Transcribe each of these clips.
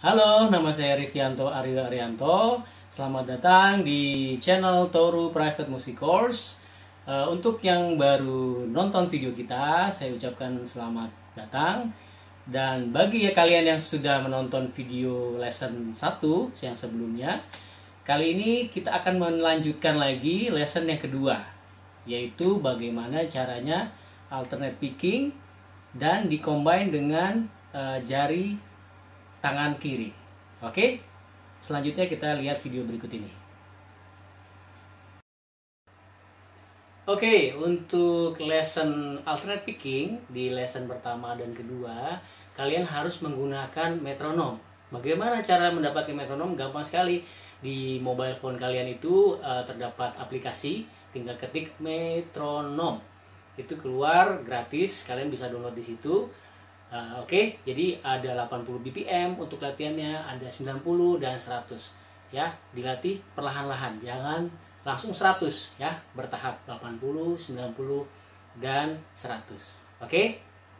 Halo, nama saya Rivianto Aryo Arianto. Selamat datang di channel Toru Private Music Course. Untuk yang baru nonton video kita, saya ucapkan selamat datang. Dan bagi kalian yang sudah menonton video lesson 1 yang sebelumnya, kali ini kita akan melanjutkan lagi lesson yang kedua, yaitu bagaimana caranya alternate picking dan dikombin dengan jari tangan kiri. Oke, selanjutnya kita lihat video berikut ini. Oke, untuk lesson alternate picking di lesson pertama dan kedua, kalian harus menggunakan metronom. Bagaimana cara mendapatkan metronom? Gampang sekali. Di mobile phone kalian itu terdapat aplikasi, tinggal ketik metronom. Itu keluar gratis, kalian bisa download di situ. Oke, jadi ada 80 BPM untuk latihannya, ada 90 dan 100. Ya, dilatih perlahan-lahan, jangan langsung 100 ya, bertahap 80, 90 dan 100. Oke?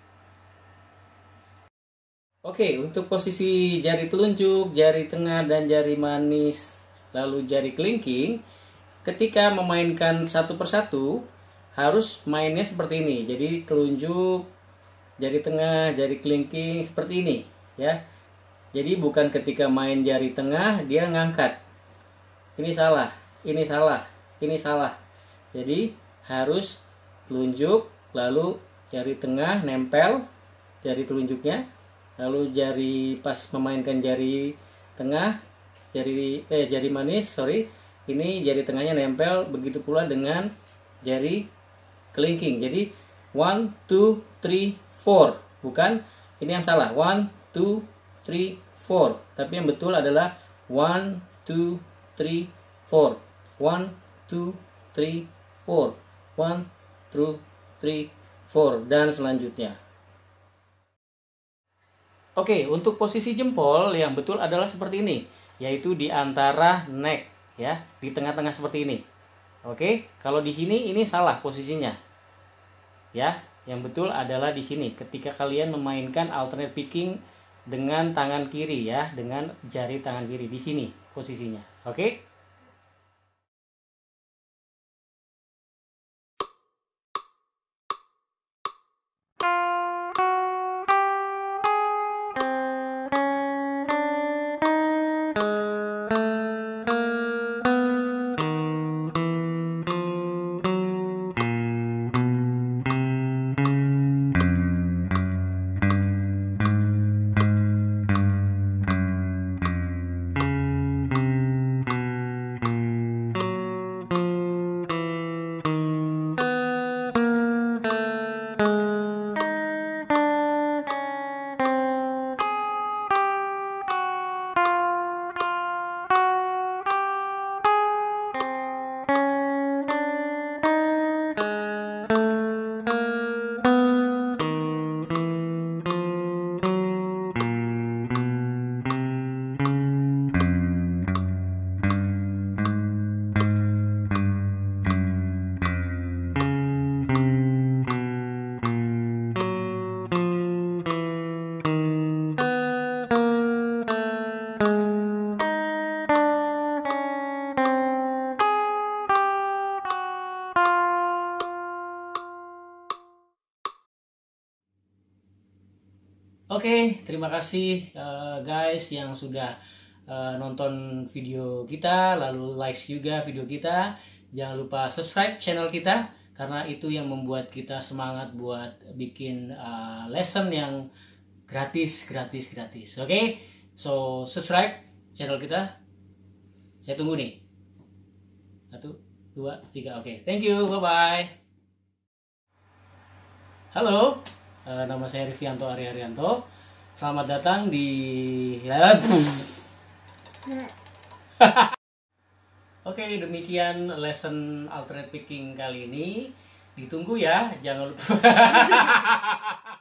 Oke, untuk posisi jari telunjuk, jari tengah dan jari manis, lalu jari kelingking, ketika memainkan satu persatu harus mainnya seperti ini. Jadi telunjuk, jari tengah, jari kelingking seperti ini ya. Jadi bukan ketika main jari tengah dia ngangkat. Ini salah, ini salah, ini salah. Jadi harus telunjuk, lalu jari tengah nempel jari telunjuknya, lalu jari pas memainkan jari tengah, jari manis, ini jari tengahnya nempel, begitu pula dengan jari kelingking. Jadi 1, 2, 3, 4, bukan, ini yang salah, 1, 2, 3, 4, tapi yang betul adalah 1, 2, 3, 4, 1, 2, 3, 4, 1, 2, 3, 4, dan selanjutnya. Oke, untuk posisi jempol yang betul adalah seperti ini, yaitu di antara neck ya, di tengah-tengah seperti ini. Oke, kalau di sini ini salah posisinya ya. Yang betul adalah di sini ketika kalian memainkan alternate picking dengan tangan kiri ya, dengan jari tangan kiri di sini posisinya. Oke? Oke, terima kasih guys yang sudah nonton video kita, lalu likes juga video kita. Jangan lupa subscribe channel kita, karena itu yang membuat kita semangat buat bikin lesson yang gratis. Oke, so subscribe channel kita. Saya tunggu nih. 1, 2, 3. Oke, thank you, bye-bye. Halo. Nama saya Rivianto Aryo Arianto. Selamat datang di Oke, demikian lesson alternate picking kali ini. Ditunggu ya, jangan lupa.